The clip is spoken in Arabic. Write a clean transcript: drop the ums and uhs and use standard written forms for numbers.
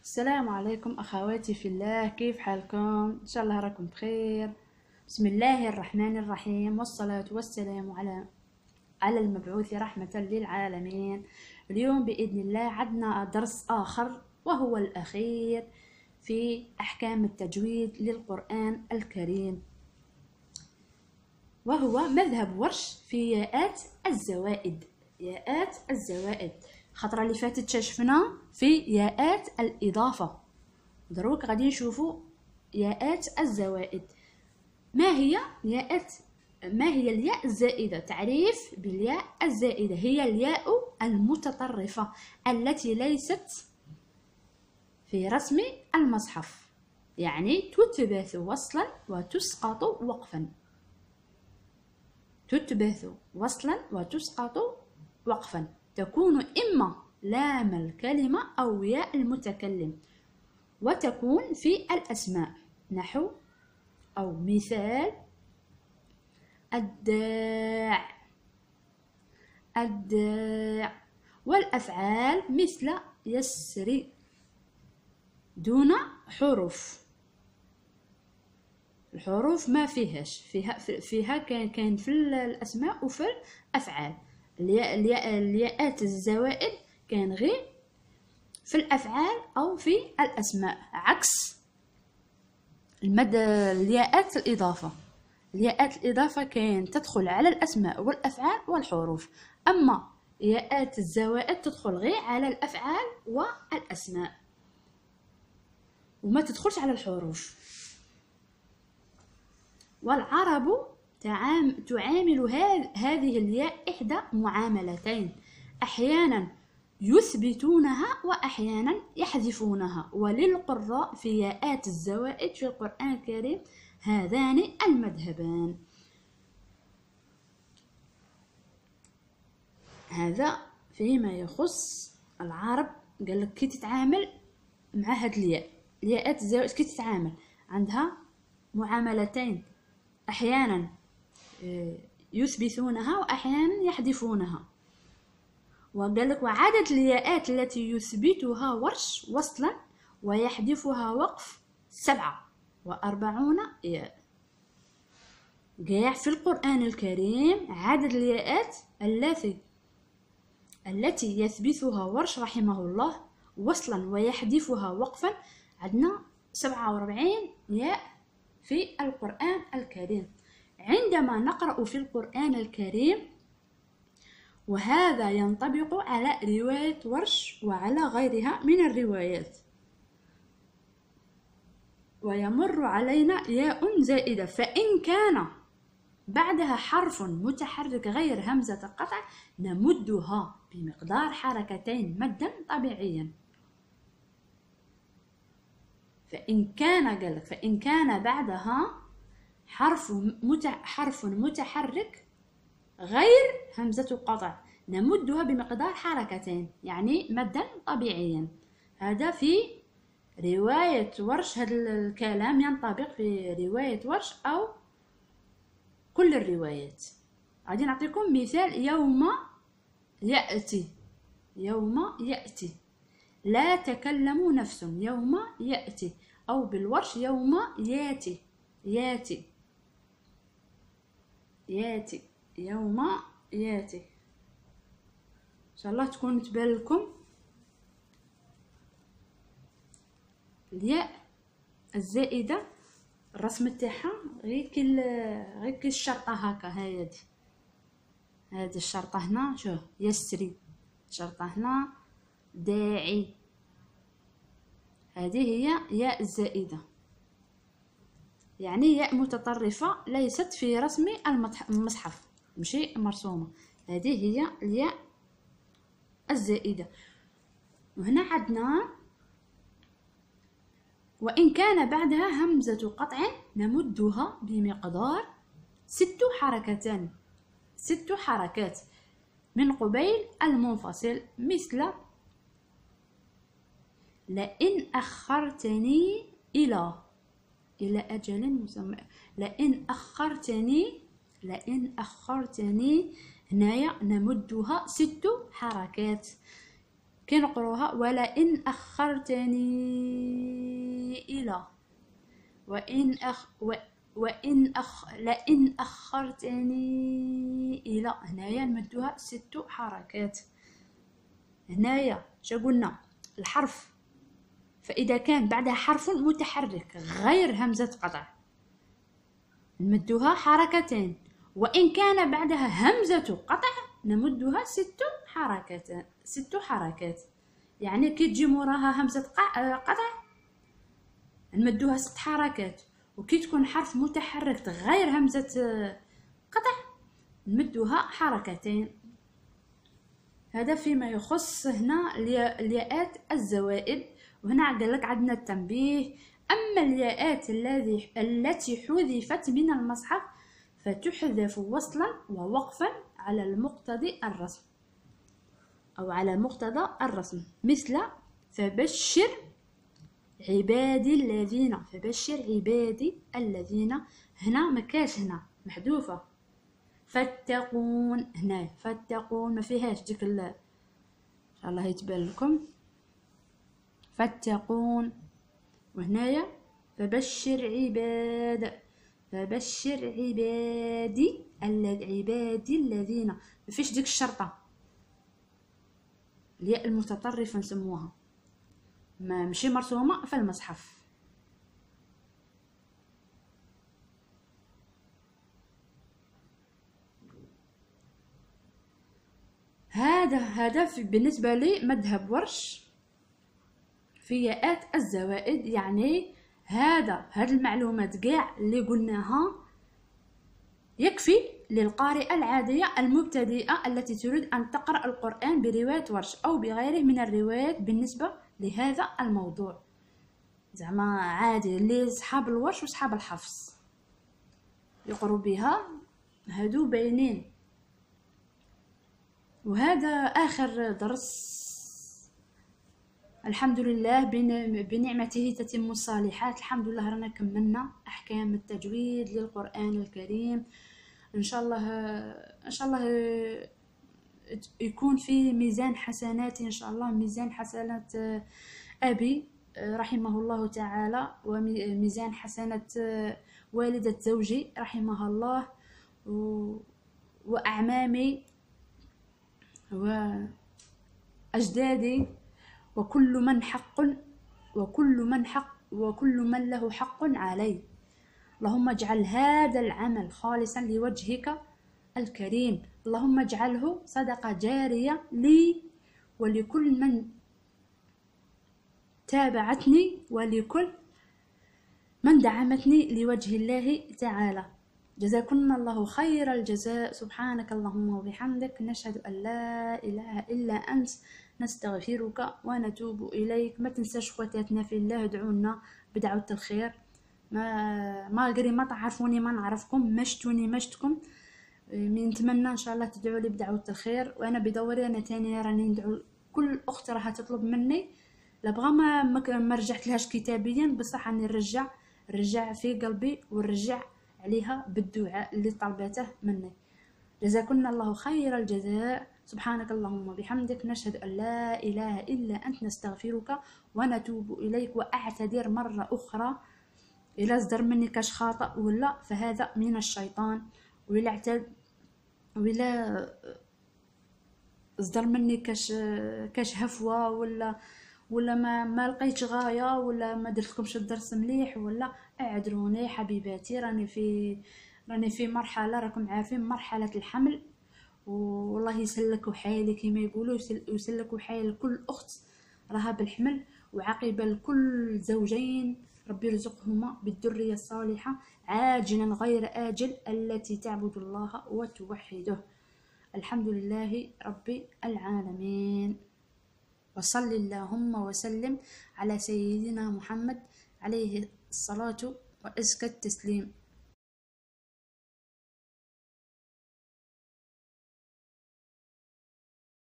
السلام عليكم أخواتي في الله، كيف حالكم؟ إن شاء الله راكم بخير. بسم الله الرحمن الرحيم، والصلاة والسلام على المبعوث رحمة للعالمين. اليوم بإذن الله عندنا درس آخر وهو الأخير في أحكام التجويد للقرآن الكريم، وهو مذهب ورش في ياءات الزوائد. ياءات الزوائد الخطرة اللي فاتت شفنا في ياءات الإضافة، دروك غادي نشوفوا ياءات الزوائد. ما هي الياء الزائدة؟ تعريف بالياء الزائدة: هي الياء المتطرفة التي ليست في رسم المصحف، يعني تثبت وصلا وتسقط وقفا. تثبت وصلا وتسقط وقفا، تكون إما لام الكلمة أو ياء المتكلم، وتكون في الأسماء نحو أو مثال الداع، الداع. والأفعال مثل يسري دون حروف. الحروف ما فيها كان في الأسماء وفي الأفعال. الياءات الزوائد كان غير في الأفعال أو في الأسماء، عكس الياءات الإضافة. الياءات الإضافة كان تدخل على الأسماء والأفعال والحروف، أما ياءات الزوائد تدخل غير على الأفعال والأسماء وما تدخلش على الحروف. والعرب تعامل هذه الياء إحدى معاملتين: أحيانا يثبتونها وأحيانا يحذفونها. وللقراء في ياءات الزوائد في القرآن الكريم هذان المذهبان. هذا فيما يخص العرب. قال لك كي تتعامل مع هاد الياءات الزوائد، كي تتعامل عندها معاملتين: أحيانا يثبتونها وأحيانا يحذفونها. وقال لك وعدد الياءات التي يثبتها ورش وصلا ويحذفها وقف 47 ياء. قاع في القرآن الكريم عدد الياءات التي يثبتها ورش رحمه الله وصلا ويحذفها وقفا، عندنا 47 ياء في القرآن الكريم. عندما نقرأ في القرآن الكريم، وهذا ينطبق على رواية ورش وعلى غيرها من الروايات، ويمر علينا ياء زائدة، فإن كان بعدها حرف متحرك غير همزة قطع نمدها بمقدار حركتين مدا طبيعيا. فإن كان بعدها حرف متحرك غير همزة قطع نمدها بمقدار حركتين، يعني مدا طبيعيا. هذا في رواية ورش. هذا الكلام ينطبق في رواية ورش أو كل الروايات. غادي نعطيكم مثال: يوم يأتي، يوم يأتي. لا تكلم نفس، يوم يأتي. أو بالورش يوم ياتي، ياتي، ياتي، يوم ياتي. إن شاء الله تكون تبان لكم الياء الزائدة الرسم تاعها غير كي الشرطة هكا. هذه الشرطة هنا، شوف يسري، شرطة هنا داعي. هذه هي ياء الزائدة، يعني ياء متطرفة ليست في رسم المصحف، ماشي مرسومة. هذه هي الياء الزائدة. وهنا عندنا وإن كان بعدها همزة قطع نمدها بمقدار 6 حركات من قبيل المنفصل، مثل لئن أخرتني إلى أجل مسمى. لئن أخرتني هنايا نمدها 6 حركات. كي نقروها ولئن أخرتني إلى لئن أخرتني إلى، هنايا نمدوها 6 حركات. هنايا شا قلنا؟ الحرف فإذا كان بعدها حرف متحرك غير همزة قطع نمدوها حركتين، وإن كان بعدها همزة قطع نمدها 6 حركات. يعني كي تجي موراها همزة قطع نمدوها 6 حركات، وكي تكون حرف متحرك غير همزة قطع نمدوها حركتين. هذا فيما يخص هنا الياءات الزوائد. وهنا قال لك عندنا التنبيه: أما الياءات التي حذفت من المصحف فتحذف وصلا ووقفا على المقتضى الرسم أو على مقتضى الرسم، مثل فبشر عبادي الذين. فبشر عبادي الذين هنا مكاش، هنا محذوفة. فاتقون هنا فاتقون ما فيهاش ديك ان شاء الله يتبان لكم. فاتقون. وهنايا فبشر عبادي الذين ما فيش ديك الشرطة، الياء المتطرفة نسموها، ما مشي مرسومة في المصحف. هذا بالنسبة لي مذهب ورش في ياءات الزوائد. يعني هاد المعلومات كاع اللي قلناها يكفي للقارئة العادية المبتدئة التي تريد أن تقرأ القرآن برواية ورش أو بغيره من الروايات بالنسبة لهذا الموضوع. زعما عادي اللي صحاب الورش وصحاب الحفص يقروا بها، هادو باينين. وهذا آخر درس، الحمد لله بنعمته تتم الصالحات. الحمد لله رانا كملنا أحكام التجويد للقرآن الكريم. إن شاء الله يكون في ميزان حسنات، إن شاء الله ميزان حسنات أبي رحمه الله تعالى، وميزان حسنات والدة زوجي رحمها الله، وأعمامي وأجدادي، وكل من له حق علي. اللهم اجعل هذا العمل خالصا لوجهك الكريم. اللهم اجعله صدقة جارية لي ولكل من تابعتني ولكل من دعمتني لوجه الله تعالى. جزاكم الله خير الجزاء. سبحانك اللهم وبحمدك، نشهد أن لا إله إلا أنت، نستغفرك ونتوب إليك. ما تنساش خواتاتنا في الله ادعونا بدعوة الخير. ما قري ما تعرفوني ما نعرفكم، ما شتوني ما شتكم، نتمنى ان شاء الله تدعوا لي بدعوة الخير. وانا بدوري انا تاني راني ندعو كل اخت راها تطلب مني، لبغى ما رجعت لهاش كتابيا، بصح راني نرجع في قلبي ونرجع عليها بالدعاء اللي طلبته مني. جزاكم الله خير الجزاء. سبحانك اللهم وبحمدك، نشهد أن لا إله إلا أنت، نستغفرك ونتوب إليك. وأعتذر مرة أخرى إلا صدر مني كاش خاطئ ولا، فهذا من الشيطان. ولا صدر مني كاش هفوة ولا ما لقيتش غاية ولا ما درتكمش الدرس مليح، ولا اعذروني حبيباتي. راني في مرحلة، راكم عارفين، مرحلة الحمل، والله يسلك حالي كما يقولوا، يسلك حال كل اخت راها بالحمل، وعاقبه لكل زوجين ربي يرزقهما بالذريه الصالحه عاجلا غير آجل التي تعبد الله وتوحده. الحمد لله رب العالمين. وصل اللهم وسلم على سيدنا محمد عليه الصلاة وأزكى التسليم.